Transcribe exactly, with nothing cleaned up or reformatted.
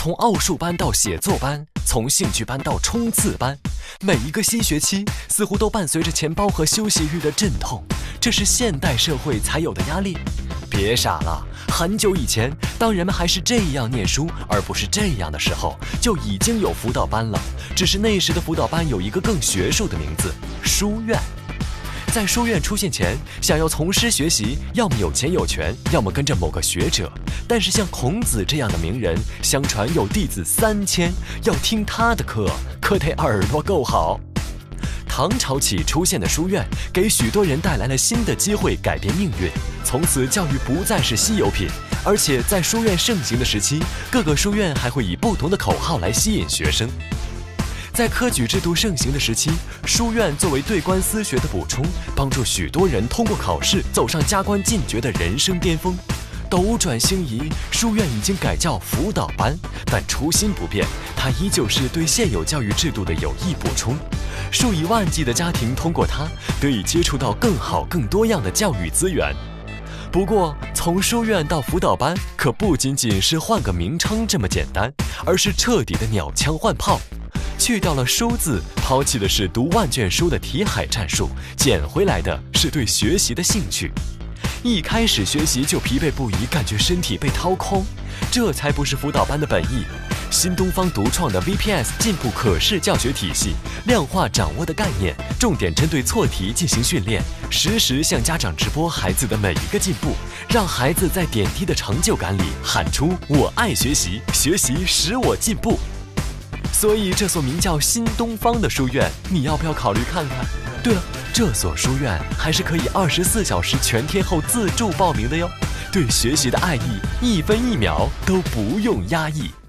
从奥数班到写作班，从兴趣班到冲刺班，每一个新学期似乎都伴随着钱包和休息日的阵痛。这是现代社会才有的压力。别傻了，很久以前，当人们还是这样念书，而不是这样的时候，就已经有辅导班了。只是那时的辅导班有一个更学术的名字——书院。在书院出现前，想要从师学习，要么有钱有权，要么跟着某个学者。但是像孔子这样的名人，相传有弟子三千，要听他的课，可得耳朵够好。唐朝起出现的书院，给许多人带来了新的机会，改变命运。从此，教育不再是稀有品，而且在书院盛行的时期，各个书院还会以不同的口号来吸引学生。在科举制度盛行的时期，书院作为对官私学的补充，帮助许多人通过考试走上加官进爵的人生巅峰。斗转星移，书院已经改叫辅导班，但初心不变，它依旧是对现有教育制度的有益补充。数以万计的家庭通过它，得以接触到更好、更多样的教育资源。不过，从书院到辅导班，可不仅仅是换个名称这么简单，而是彻底的鸟枪换炮。去掉了书字，抛弃的是读万卷书的题海战术，捡回来的是对学习的兴趣。一开始学习就疲惫不已，感觉身体被掏空，这才不是辅导班的本意。新东方独创的 V P S 进步可视教学体系，量化掌握的概念，重点针对错题进行训练，实时向家长直播孩子的每一个进步，让孩子在点滴的成就感里喊出“我爱学习，学习使我进步”。所以这所名叫新东方的书院，你要不要考虑看看？对了，这所书院还是可以二十四小时全天候自助报名的哟。对学习的爱意，一分一秒都不用压抑。